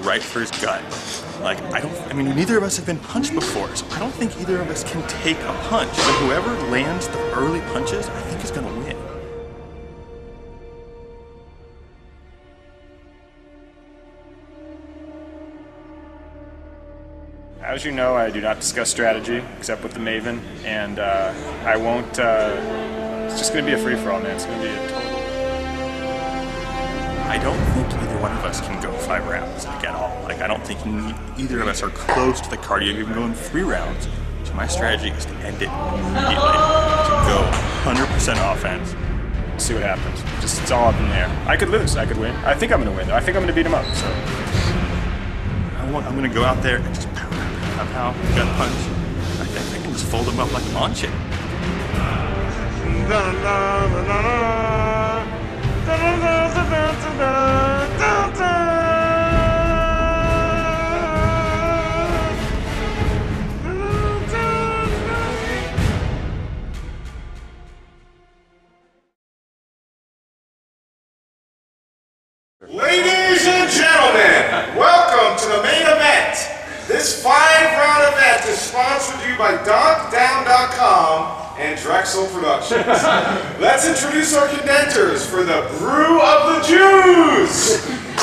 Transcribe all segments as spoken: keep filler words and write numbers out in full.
right for his gut. Like, I don't, I mean, neither of us have been punched before, so I don't think either of us can take a punch. But whoever lands the early punches, I think is gonna win. As you know, I do not discuss strategy except with the Maven, and uh, I won't. Uh, it's just going to be a free-for-all, man. It's going to be a total. I don't think either one of us can go five rounds like at all. Like, I don't think either of us are close to the cardio of even going three rounds. So my strategy is to end it immediately, to go one hundred percent offense. See what happens. Just it's all up in the air. I could lose. I could win. I think I'm going to win. I think I'm going to beat him up. So I want, I'm going to go out there and just pound. Somehow, gut punch. I think I can just fold him up like a lawn chair. Ladies and gentlemen, welcome to the main event. This five-round event is sponsored to you by dunk down dot com and Drexel Productions. Let's introduce our contenders for the Brew of the Jews.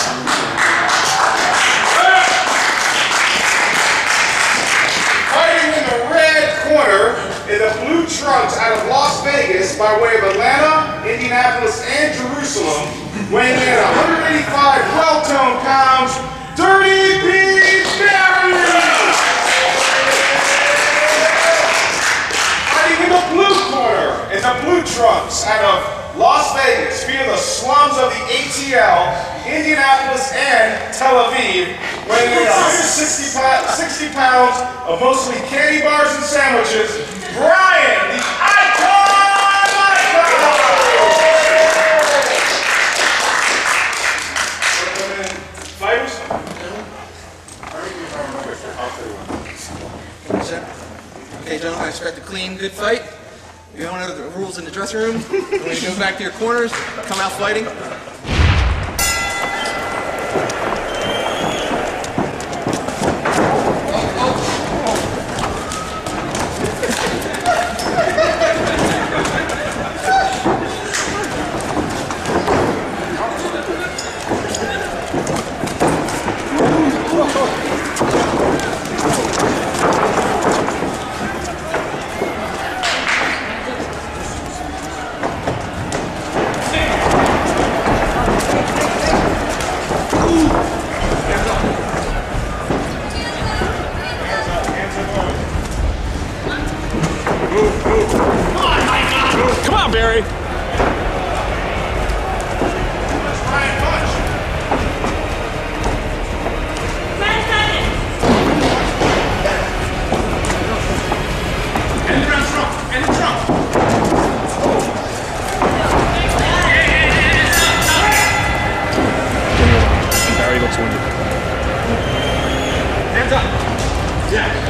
Fighting in the red corner in the blue trunks out of Las Vegas by way of Atlanta, Indianapolis, and Jerusalem, weighing in at one hundred eighty-five well-toned pounds, Dirty Pete Barry! Fighting in the blue corner, in the blue trunks out of Las Vegas, via the slums of the A T L, Indianapolis, and Tel Aviv, weighing in one hundred sixty pounds of mostly candy bars and sandwiches, Bryan, the Icon Micon! Fighters? Okay, gentlemen, I expect a clean, good fight. You don't know the rules in the dressing room. When you go back to your corners, come out fighting. come on, Barry. Barry looks wounded. Hands up. Yeah.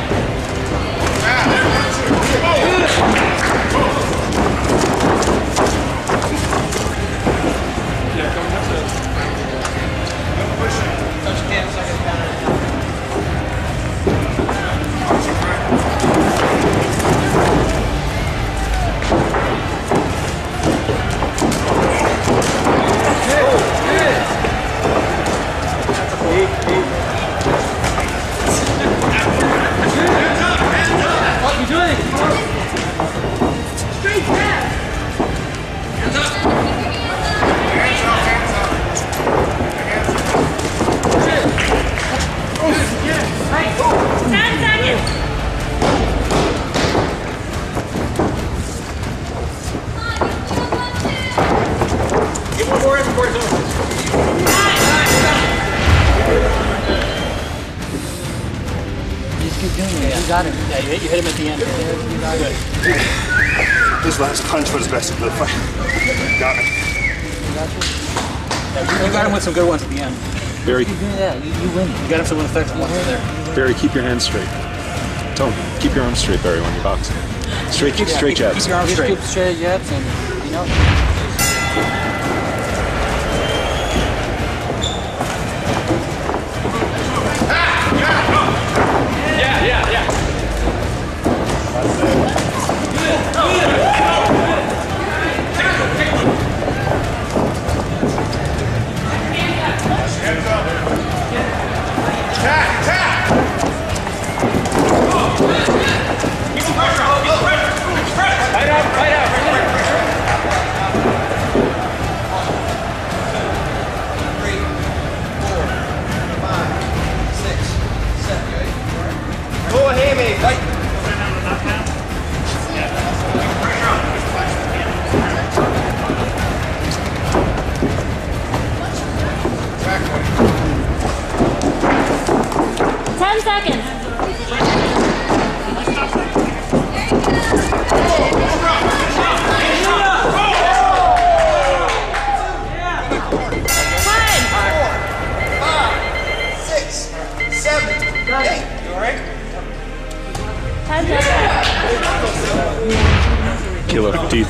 You got him. Yeah, you hit, you hit him at the end. You got it. This last punch was best of the fight. Got me. You got you? Yeah, you, you got him with some good ones at the end. Barry, You, yeah, you, you win. You got him some effective ones there. Barry, keep your hands straight. Tell him, keep your arms straight, Barry, when you're boxing. Straight, keep Yeah, straight keep, jabs. Keep your arms straight. Keep straight jabs, and you know.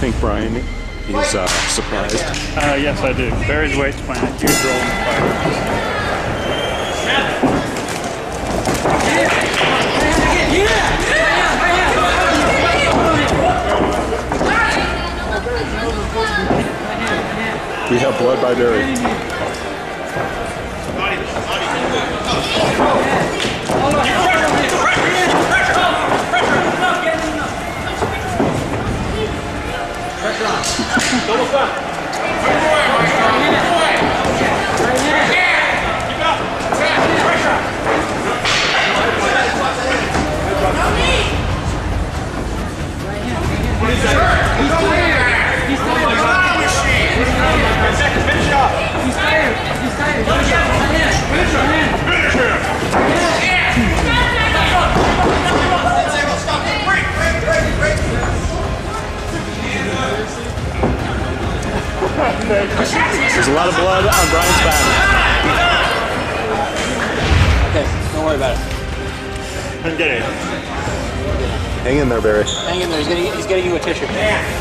think Bryan is uh, surprised? Uh, yes, I do. Barry's weight's playing a huge role in the fight. We have blood by Barry. There's a lot of blood on Bryan's back. Okay, don't worry about it. I'm getting it. Hang in there, Barry. Hang in there, he's getting, he's getting you a tissue.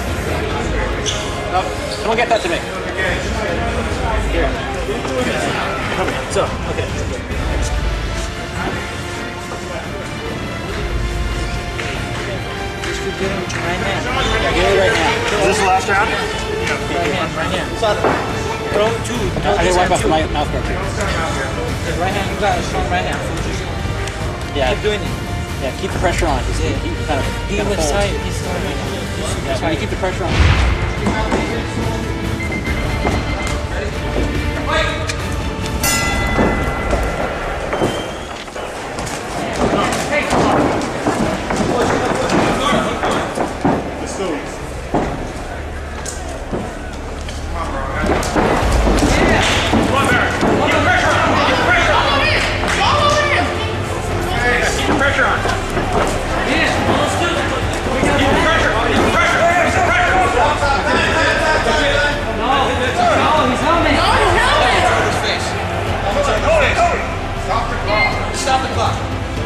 No, don't get that to me. Here. Come here. So, okay. Just keep doing it with your right hand. Yeah, get it right now. Is this the last round? Right hand, right hand. Throw two. I didn't wipe off my mouth guard. Right hand, you got a strong right hand. Yeah. Keep doing it. Yeah, keep the pressure on. He's, yeah. Keep kind of. He was tight. He's tight. Yeah, so you keep the pressure on. Stop the clock.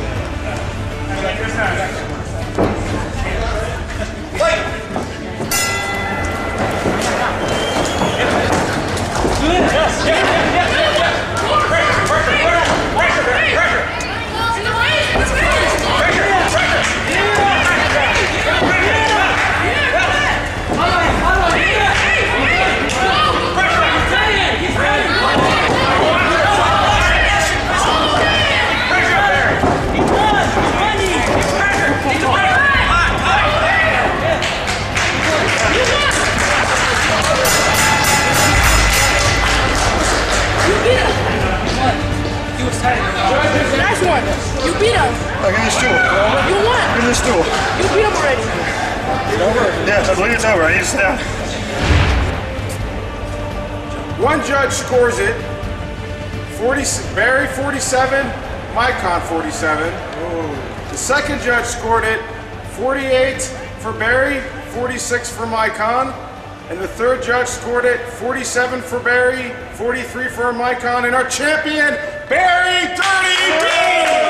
Nice one. You beat him. Look at this stool. You won. Look at this stool. You beat him already. It's over? Yeah, I believe it's over. I need to sit down. One judge scores it. forty, Barry forty-seven, Micon forty-seven. The second judge scored it forty-eight for Barry, forty-six for Micon. And the third judge scored it forty-seven for Barry, forty-three for Micon. And our champion, Barry Dirty B!